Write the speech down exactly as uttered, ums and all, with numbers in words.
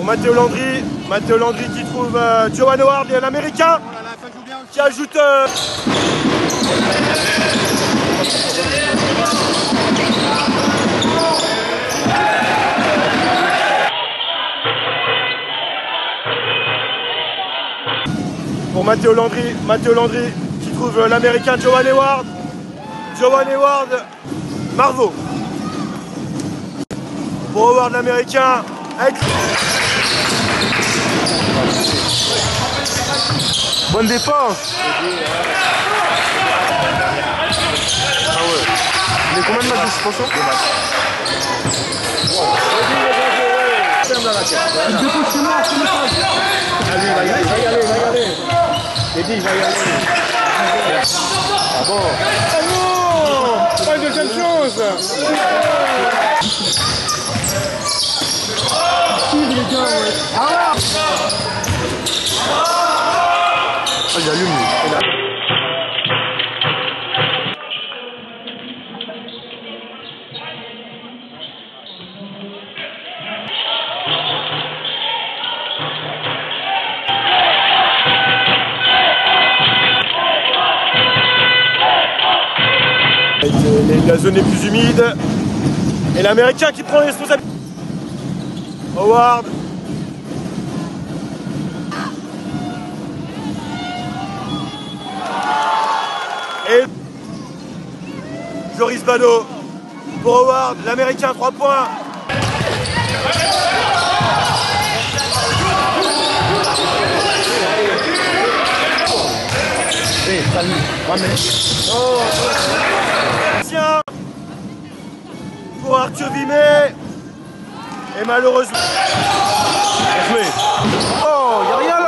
Matteo Landry, Matteo Landry qui trouve euh, Johan Howard, l'américain, qui ajoute... Euh... Pour Matteo Landry, Matteo Landry qui trouve euh, l'américain Johan Howard, Johan Howard, Marveau. Pour Howard l'américain, avec... Bonne défense. Ah ouais. Mais combien de matchs de suspension? Deux matchs. Il dépose chez moi, c'est le message. Allez, il va y aller, il va y aller, il va y aller. J'ai dit, il va y aller. Ah bon? Ah non! Pas une deuxième chose! Tire les gars, ouais. Ah! Oh, il allume, il allume. La zone est plus humide. Et l'américain qui prend les responsabilités. Howard. Et Joris Bado pour Howard, l'américain, trois points. Hey, salut. Oh. Tiens pour Arthur Vimet. Et malheureusement. Oh, il n'y a rien là.